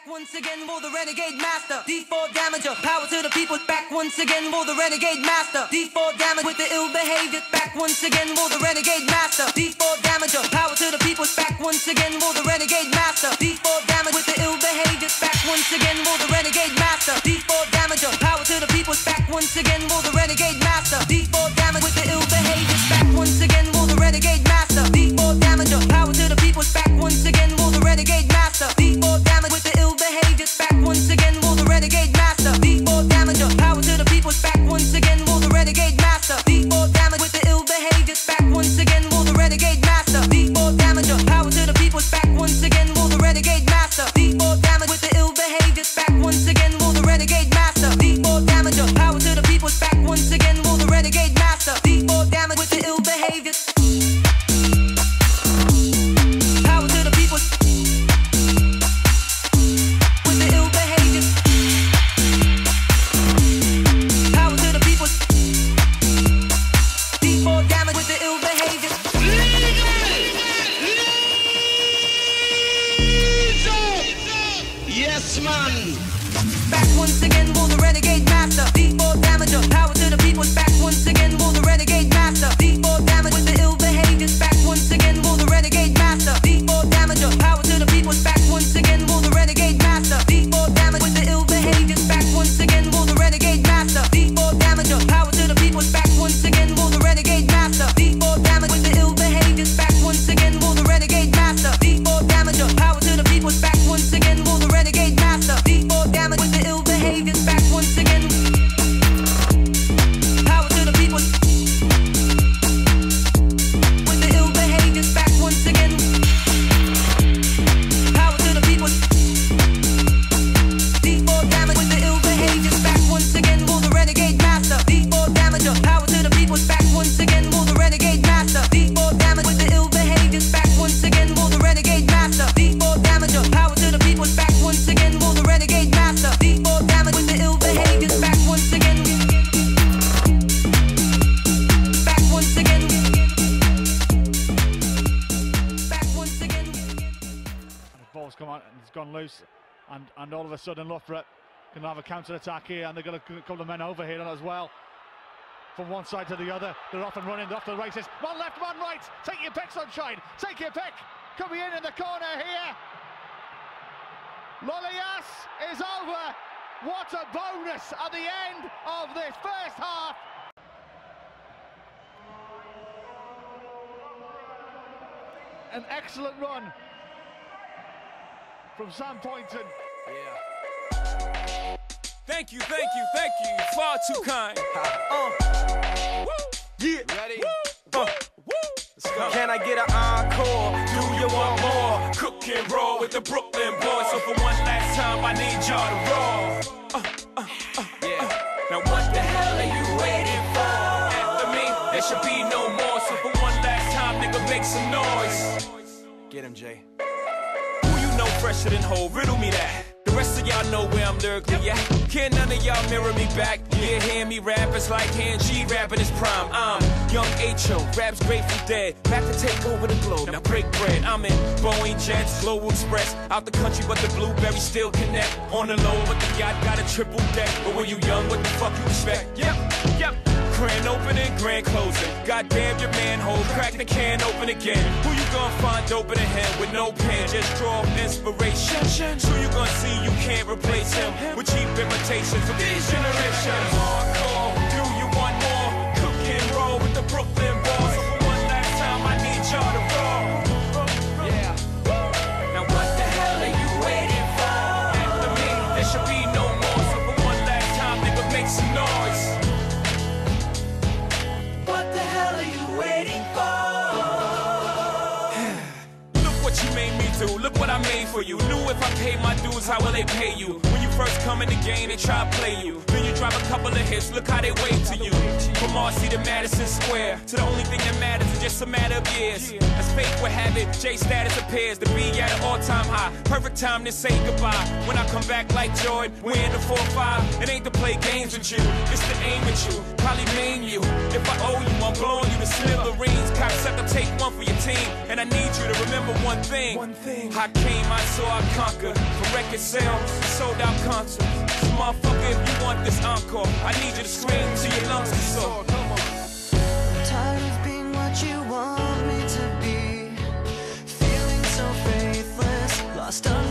once again, will the renegade master. D4 damager, power to the people. Back once again, will the renegade master. D4 damage with the ill behavior. Back once again, will the renegade master. D4 damager, power to the people. Back once again, will the renegade master. D4 damage with the ill behavior. Back once again, will the renegade master. D4 damager, power to the people. Back once again, will the renegade master. D4 damage with the ill behavior. Back once again, will the renegade master. D4 damager, power to the people. Back once again, will the renegade master. D4 damage with the ill behavior. Back once again, will the renegade master. D4 damager, power to the people. Back once again, will the renegade master. D4 damage with the ill behavior. Back once again, will the renegade master. D4 damager, power to the people. Back once again, will the renegade master. D4 damage with the ill behavior. Back once again, will the renegade master. D4 damager, power to the people. Back once again, will the renegade master. D4 damage with the ill behavior. Power to the people. With the ill behavior. Power to the people. D4 damage with the ill behavior. Yes, man. Back once again, will the renegade master. D4 damager, power to the people. Back once again, will the renegade master. D4 damage with the ill behavior. Back once again, will the renegade master. D4 damager, power to the people. Back once again, will the renegade master. D4 damage with the ill behavior. Back once again, will the renegade master. D4 damager, power to the people. Back once again, will the renegade master. D4 damage with the ill behavior. Back once again, will the renegade master. D4 damager, power to the people. Back once again, will the renegade master. D4 damage with the ill behavior. Back once again. Power to the people. With the ill behavior. Back once again. Power to the people. D4 damage with the ill behavior. Back once again, will the renegade master. D4 damager, power to the people. Back once again, will the renegade master. D4 damage with the ill behavior. Back once again, will the renegade master. D4 damager, power to the people. Back once again, will the renegade master. D4 damage with the ill behavior. Back once again. Back once again. Back once again. The ball's come out and it's gone loose, and all of a sudden Loughborough can have a counter attack here, and they're going to couple of men over here as well. From one side to the other, they're off and running, they're off to the races. One left, one right. Take your pick, sunshine. Take your pick. Coming in the corner here. Lolias is over. What a bonus at the end of this first half. An excellent run from Sam Pointon. Yeah. Thank you, thank you, thank you. Far too kind. Woo. Yeah. Ready? Woo. Let's go. Can I get an encore? Do you want more? Cook and roll with the Brooklyn boys. So for one last time, I need y'all to roll. Yeah. Now what the hell are you waiting for? After me, there should be no more. So for one last time, nigga, make some noise. Get him, Jay. Who you know fresher than Ho? Riddle me that. The rest of y'all know where I'm lyrically at. Can none of y'all mirror me back? Yeah, hear me rap, it's like hand G rapping his prime. I'm young H.O., raps Grateful Dead. Back to take over the globe, now break bread. I'm in Boeing Jets, Global Express. Out the country, but the blueberries still connect. On the low, but the yacht got a triple deck. But when you young, what the fuck you expect? Yep. Grand opening, grand closing. Goddamn your manhole, crack the can open again. Who you gonna find open a hand with no pen? Just draw inspiration. Who you gonna see you can't replace him with cheap imitations of these generations? Hardcore, do you want more? Cook and roll with the Brooklyn boys. So for one last time, I need y'all to roll. Yeah. Now what the hell are you waiting for? After me, there should be no more. So for one last time, nigga, make some noise. What the hell are you waiting for? Look what you made me do, look what I made for you. Knew if I paid my dues, how will they pay you? When you first come in the game, they try to play you. Then you drive a couple of hits, look how they wave to you. From Marcy to Madison Square, to the only thing that matters is just a matter of years. As fate would have it, J status appears to be at an all-time high. Perfect time to say goodbye. When I come back like Jordan, we're in the 4-5. It ain't to play games with you, it's to aim at you, probably maim you. If I owe you, I'm blowing you to smithereens. Cocksucker, take one for your team, and I need you to remember one thing. I came, I saw, I conquered. From record sales, sold out concerts. So motherfucker, if you want this encore, I need you to scream till your lungs can soar. I'm tired of being what you want me to be, feeling so faithless, lost.